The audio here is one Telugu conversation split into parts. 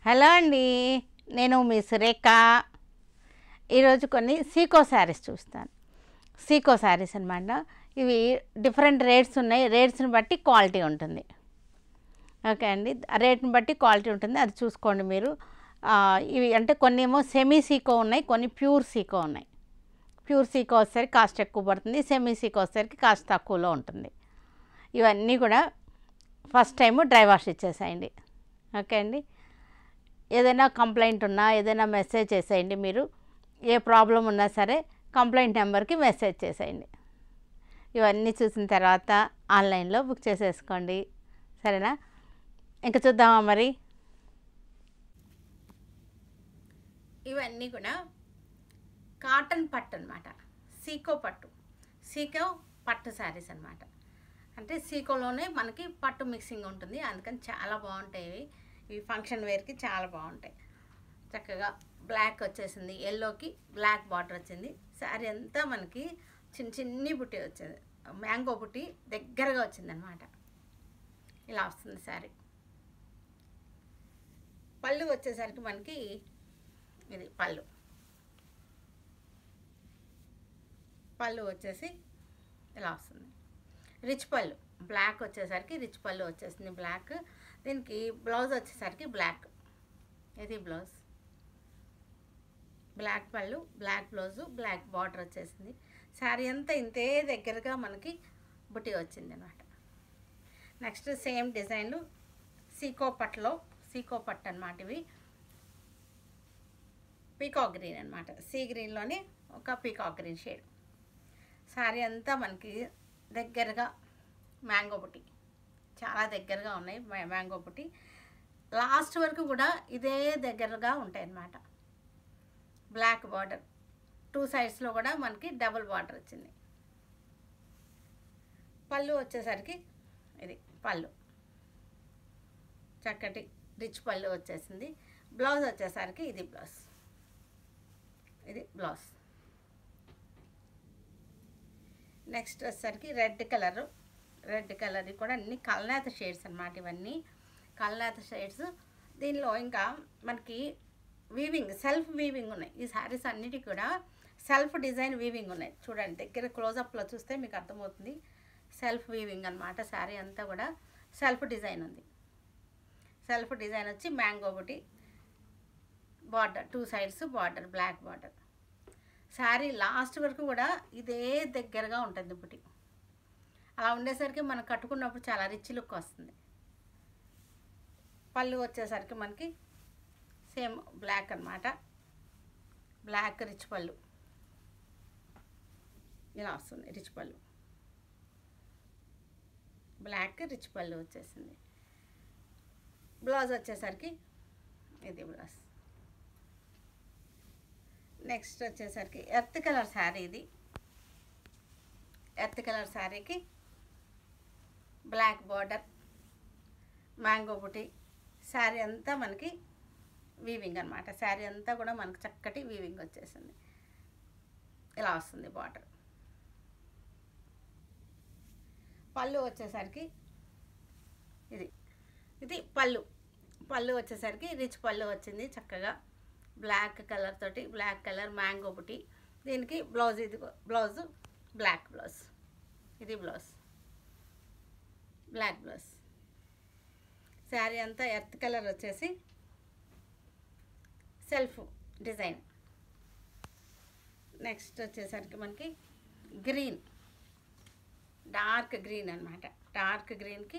హలో అండి, నేను మీ సురేఖ. ఈరోజు కొన్ని సీకో శారీస్ చూస్తాను. సీకో శారీస్ అనమాట. ఇవి డిఫరెంట్ రేట్స్ ఉన్నాయి. రేట్స్ని బట్టి క్వాలిటీ ఉంటుంది. ఓకే అండి, రేట్ని బట్టి క్వాలిటీ ఉంటుంది, అది చూసుకోండి మీరు. ఇవి అంటే కొన్ని ఏమో సెమీ సీకో ఉన్నాయి, కొన్ని ప్యూర్ సీకో ఉన్నాయి. ప్యూర్ సీకో వచ్చేసరికి కాస్ట్ ఎక్కువ పడుతుంది, సెమీ సీకో వచ్చేసరికి కాస్ట్ తక్కువలో ఉంటుంది. ఇవన్నీ కూడా ఫస్ట్ టైము డ్రై వాష్ ఇచ్చేసేయండి. ఓకే అండి, ఏదైనా కంప్లైంట్ ఉన్నా ఏదైనా మెసేజ్ చేసేయండి. మీరు ఏ ప్రాబ్లం ఉన్నా సరే కంప్లైంట్ నెంబర్కి మెసేజ్ చేసేయండి. ఇవన్నీ చూసిన తర్వాత ఆన్లైన్లో బుక్ చేసేసుకోండి, సరేనా? ఇంకా చూద్దామా మరి. ఇవన్నీ కూడా కాటన్ పట్టు అనమాట, సీకో పట్టు, సీకో పట్టు శారీస్ అనమాట. అంటే సీకోలోనే మనకి పట్టు మిక్సింగ్ ఉంటుంది, అందుకని చాలా బాగుంటాయి. ఇవి ఫంక్షన్ వేర్కి చాలా బాగుంటాయి. చక్కగా బ్లాక్ వచ్చేసింది, ఎల్లోకి బ్లాక్ బార్డర్ వచ్చింది. శారీ అంతా మనకి చిన్న చిన్ని బుట్టి వచ్చింది, మ్యాంగో బుట్టి దగ్గరగా వచ్చిందనమాట. ఇలా వస్తుంది శారీ. పళ్ళు వచ్చేసరికి మనకి ఇది పళ్ళు వచ్చేసి ఇలా వస్తుంది. రిచ్ పళ్ళు, బ్లాక్ వచ్చేసరికి రిచ్ పళ్ళు వచ్చేసింది బ్లాక్. దీనికి బ్లౌజ్ వచ్చేసరికి బ్లాక్, ఇది బ్లౌజ్. బ్లాక్ పళ్ళు, బ్లాక్ బ్లౌజు, బ్లాక్ బార్డర్ వచ్చేసింది. శారీ అంతా ఇంతే దగ్గరగా మనకి బుట్టి వచ్చింది అనమాట. నెక్స్ట్ సేమ్ డిజైన్లు సీకో పట్టు అనమాట. ఇవి పీకాక్ గ్రీన్ అనమాట, సీ గ్రీన్లోనే ఒక పీకాక్ గ్రీన్ షేడ్. శారీ అంతా మనకి దగ్గరగా మ్యాంగో బుట్టి, చాలా దగ్గరగా ఉన్నాయి మ్యాంగో బుట్టి. లాస్ట్ వరకు కూడా ఇదే దగ్గరగా ఉంటాయి అన్నమాట. బ్లాక్ బార్డర్, టూ సైడ్స్లో కూడా మనకి డబుల్ బార్డర్ వచ్చింది. పళ్ళు వచ్చేసరికి ఇది పళ్ళు, చక్కటి రిచ్ పళ్ళు వచ్చేసింది. బ్లౌజ్ వచ్చేసరికి ఇది బ్లౌజ్. నెక్స్ట్ వచ్చేసరికి రెడ్ కలర్ కూడా అన్ని కల్నేత షేడ్స్ అన్నమాట. ఇవన్నీ కల్నేత షేడ్స్. దీనిలో ఇంకా మనకి వీవింగ్, సెల్ఫ్ వీవింగ్ ఉన్నాయి. ఈ శారీస్ అన్నిటికీ కూడా సెల్ఫ్ డిజైన్ వీవింగ్ ఉన్నాయి. చూడండి, దగ్గర క్లోజప్లో చూస్తే మీకు అర్థమవుతుంది. సెల్ఫ్ వీవింగ్ అనమాట. శారీ అంతా కూడా సెల్ఫ్ డిజైన్ ఉంది. సెల్ఫ్ డిజైన్ వచ్చి మ్యాంగో బుట్టి border, two sides border, black border. Sari last వరకు కూడా ఇదే దగ్గరగా ఉంటుంది బుట్టి. అలా ఉండేసరికి మనం కట్టుకున్నప్పుడు చాలా రిచ్ లుక్ వస్తుంది. పళ్ళు వచ్చేసరికి మనకి సేమ్ బ్లాక్ అనమాట, బ్లాక్ రిచ్ పళ్ళు ఇలా వస్తుంది. రిచ్ పళ్ళు, బ్లాక్ రిచ్ పళ్ళు వచ్చేసింది. బ్లౌజ్ వచ్చేసరికి ఇది బ్లౌజ్. నెక్స్ట్ వచ్చేసరికి ఎర్త్ కలర్ శారీ. ఇది ఎర్త్ కలర్ శారీకి బ్లాక్ బార్డర్, మ్యాంగో బుట్టి. శారీ అంతా మనకి వీవింగ్ అనమాట. శారీ అంతా కూడా మనకు చక్కటి వీవింగ్ వచ్చేసింది. ఇలా వస్తుంది బార్డర్. పళ్ళు వచ్చేసరికి ఇది పళ్ళు వచ్చేసరికి రిచ్ పళ్ళు వచ్చింది. చక్కగా బ్లాక్ కలర్ తోటి, బ్లాక్ కలర్ మ్యాంగో బుట్టి. దీనికి బ్లౌజ్, ఇది బ్లౌజ్ బ్లాక్ బ్లౌజ్, ఇది బ్లౌజ్ బ్లాక్ బ్లౌజ్. శారీ అంతా ఎర్త్ కలర్ వచ్చేసి సెల్ఫ్ డిజైన్. నెక్స్ట్ వచ్చేసరికి మనకి గ్రీన్, డార్క్ గ్రీన్ అనమాట. డార్క్ గ్రీన్కి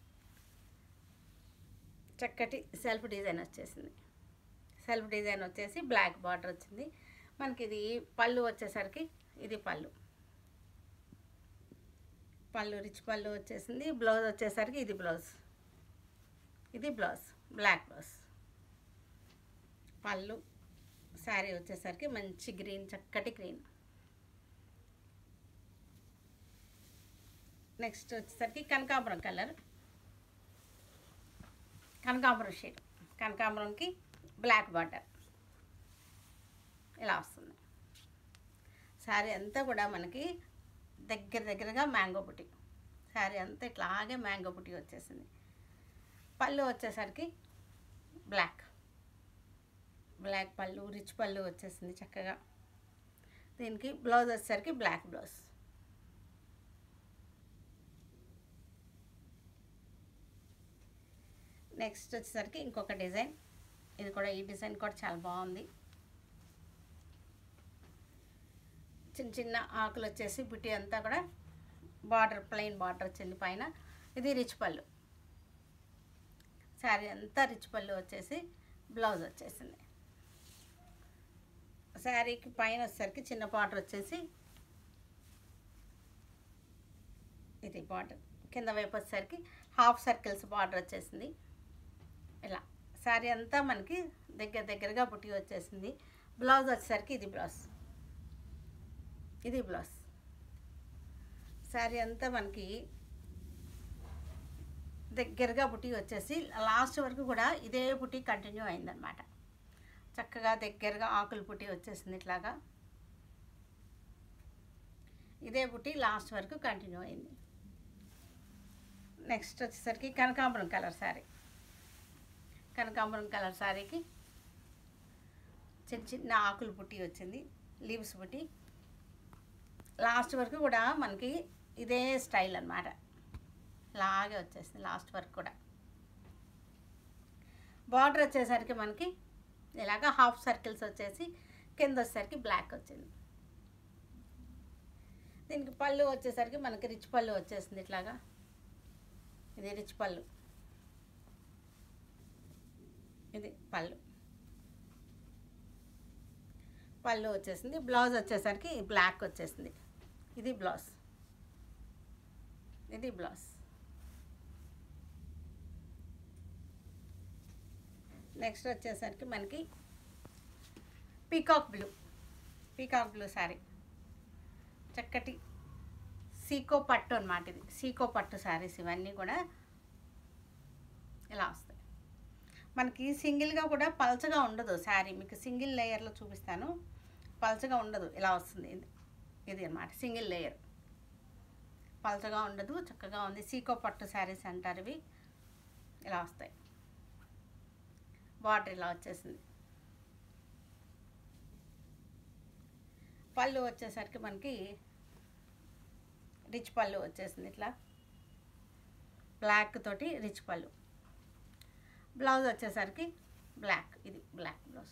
చక్కటి సెల్ఫ్ డిజైన్ వచ్చేసింది. సెల్ఫ్ డిజైన్ వచ్చేసి బ్లాక్ బార్డర్ వచ్చింది మనకి. ఇది పళ్ళు వచ్చేసరికి ఇది పళ్ళు రిచ్ పళ్ళు వచ్చేసింది. బ్లౌజ్ వచ్చేసరికి ఇది బ్లౌజ్ బ్లాక్ బ్లౌజ్. పళ్ళు, శారీ వచ్చేసరికి మంచి గ్రీన్, చక్కటి గ్రీన్. నెక్స్ట్ వచ్చేసరికి కనకాంబరం కలర్, కనకాంబరం షేడ్. కనకాంబరంకి బ్లాక్ బార్డర్ ఇలా వస్తుంది. శారీ అంతా కూడా మనకి దగ్గరగా మ్యాంగో బుట్టి. శారీ అంతా ఇట్లాగే మ్యాంగో బుట్టి వచ్చేసింది. పళ్ళు వచ్చేసరికి బ్లాక్, బ్లాక్ పళ్ళు, రిచ్ పళ్ళు వచ్చేసింది చక్కగా. దీనికి బ్లౌజ్ వచ్చేసరికి బ్లాక్ బ్లౌజ్. నెక్స్ట్ వచ్చేసరికి ఇంకొక డిజైన్. ఇది కూడా, ఈ డిజైన్ కూడా చాలా బాగుంది. చిన్న చిన్న ఆకులు వచ్చేసి బుట్టి అంతా కూడా బార్డర్, ప్లెయిన్ బార్డర్ వచ్చింది పైన. ఇది రిచ్ పళ్ళు. శారీ అంతా రిచ్ పళ్ళు వచ్చేసి బ్లౌజ్ వచ్చేసింది. శారీకి పైన వచ్చేసరికి చిన్న బార్డర్ వచ్చేసి ఇది బార్డర్. కింద వైపు వచ్చేసరికి హాఫ్ సర్కిల్స్ బార్డర్ వచ్చేసింది. ఇలా శారీ అంతా మనకి దగ్గరగా బుట్టి వచ్చేసింది. బ్లౌజ్ వచ్చేసరికి ఇది బ్లౌజ్, ఇది బ్లౌజ్. శారీ అంతా మనకి దగ్గరగా బుట్టి వచ్చేసి లాస్ట్ వరకు కూడా ఇదే బుట్టి కంటిన్యూ అయిందనమాట. చక్కగా దగ్గరగా ఆకులు బుట్టి వచ్చేసింది. ఇట్లాగా ఇదే బుట్టి లాస్ట్ వరకు కంటిన్యూ అయింది. నెక్స్ట్ వచ్చేసరికి కనకాంబరం కలర్ శారీ. కనకాంబరం కలర్ శారీకి చిన్న చిన్న ఆకులు బుట్టి వచ్చింది, లీవ్స్ బుట్టి. లాస్ట్ వరకు కూడా మనకి ఇదే స్టైల్ అన్నమాట. లాగే వచ్చేసింది లాస్ట్ వరకు కూడా. బార్డర్ వచ్చేసరికి మనకి ఇలాగ హాఫ్ సర్కిల్స్ వచ్చేసి కింద వచ్చేసరికి బ్లాక్ వచ్చింది. దీనికి పళ్ళు వచ్చేసరికి మనకి రిచ్ పళ్ళు వచ్చేసింది. ఇట్లాగా ఇది రిచ్ పళ్ళు, ఇది పళ్ళు. పళ్ళు వచ్చేసింది. బ్లౌజ్ వచ్చేసరికి బ్లాక్ వచ్చేసింది. ఇది బ్లౌజ్, ఇది బ్లౌజ్. నెక్స్ట్ వచ్చేసరికి మనకి పీకాక్ బ్లూ శారీ. చక్కటి సీకో పట్టు అన్నమాట. ఇది సీకో పట్టు శారీస్ ఇవన్నీ కూడా ఇలా వస్తాయి మనకి. సింగిల్గా కూడా పల్చగా ఉండదు శారీ. మీకు సింగిల్ లేయర్లో చూపిస్తాను. పల్చగా ఉండదు, ఇలా వస్తుంది. ఇది అన్నమాట సింగిల్ లేయర్. పల్చగా ఉండదు, చక్కగా ఉంది. సీకో పట్టు శారీస్ అంటారు ఇవి. ఇలా వస్తాయి. బార్డర్ ఇలా వచ్చేసింది. పళ్ళు వచ్చేసరికి మనకి రిచ్ పళ్ళు వచ్చేసింది. ఇట్లా బ్లాక్ తోటి రిచ్ పళ్ళు. బ్లౌజ్ వచ్చేసరికి బ్లాక్, ఇది బ్లాక్ బ్లౌజ్.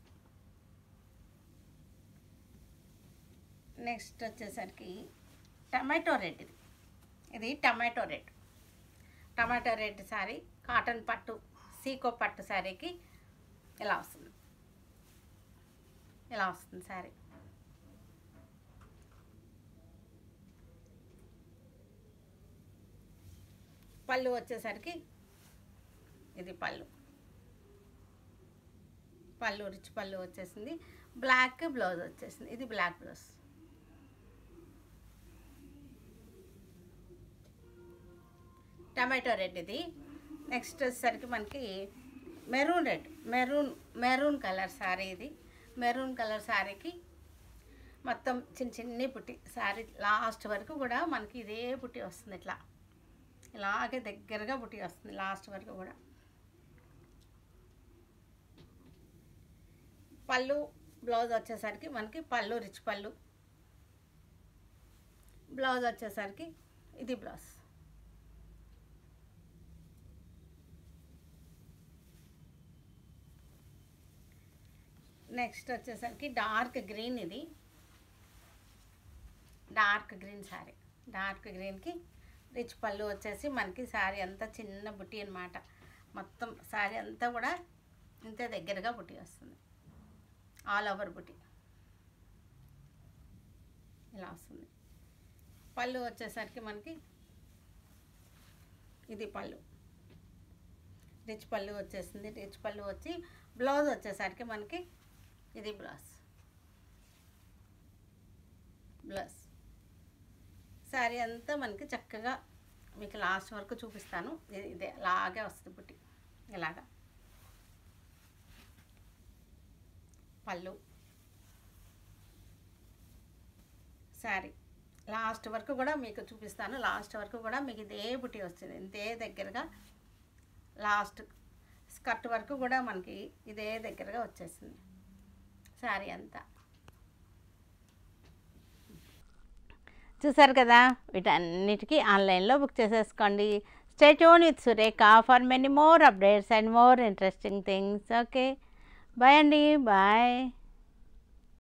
నెక్స్ట్ వచ్చేసరికి టమాటో రెడ్. ఇది టమాటో రెడ్ శారీ. కాటన్ పట్టు, సీకో పట్టు శారీకి ఇలా వస్తుంది. ఇలా వస్తుంది శారీ. పళ్ళు వచ్చేసరికి ఇది పళ్ళు, రిచ్ పళ్ళు వచ్చేసింది. బ్లాక్ బ్లౌజ్ వచ్చేసింది. ఇది బ్లాక్ బ్లౌజ్. టమాటో రెడ్ ఇది. నెక్స్ట్ వచ్చేసరికి మనకి మెరూన్ కలర్ శారీ. ఇది మెరూన్ కలర్ శారీకి మొత్తం చిన్ని బుట్టి. శారీ లాస్ట్ వరకు కూడా మనకి ఇదే బుట్టి వస్తుంది. ఇలాగే దగ్గరగా బుట్టి వస్తుంది లాస్ట్ వరకు కూడా. పళ్ళు, బ్లౌజ్ వచ్చేసరికి మనకి పళ్ళు రిచ్ పళ్ళు. బ్లౌజ్ వచ్చేసరికి ఇది బ్లౌజ్. నెక్స్ట్ వచ్చేసరికి డార్క్ గ్రీన్. ఇది డార్క్ గ్రీన్ శారీ. డార్క్ గ్రీన్కి రిచ్ పళ్ళు వచ్చేసి మనకి శారీ అంతా చిన్న బుట్టి అన్నమాట. మొత్తం శారీ అంతా కూడా ఇంతే దగ్గరగా బుట్టి వస్తుంది. ఆల్ ఓవర్ బుట్టి ఇలా వస్తుంది. పళ్ళు వచ్చేసరికి మనకి ఇది పళ్ళు, రిచ్ పళ్ళు వచ్చేసింది. రిచ్ పళ్ళు వచ్చి బ్లౌజ్ వచ్చేసరికి మనకి ఇది బ్లౌజ్. శారీ అంతా మనకి చక్కగా మీకు లాస్ట్ వరకు చూపిస్తాను. ఇదే అలాగే వస్తుంది బుట్టి. ఇలాగా పళ్ళు, శారీ లాస్ట్ వరకు కూడా మీకు చూపిస్తాను. లాస్ట్ వరకు కూడా మీకు ఇదే బుట్టి వస్తుంది. ఇంతే దగ్గరగా లాస్ట్ స్కర్ట్ వరకు కూడా మనకి ఇదే దగ్గరగా వచ్చేసింది శారీ అంతా. చూసారు కదా, వీటన్నిటికీ ఆన్లైన్లో బుక్ చేసేసుకోండి. Stay tune with Surekha for many more updates and more interesting things. Okay, bye అండి, బాయ్.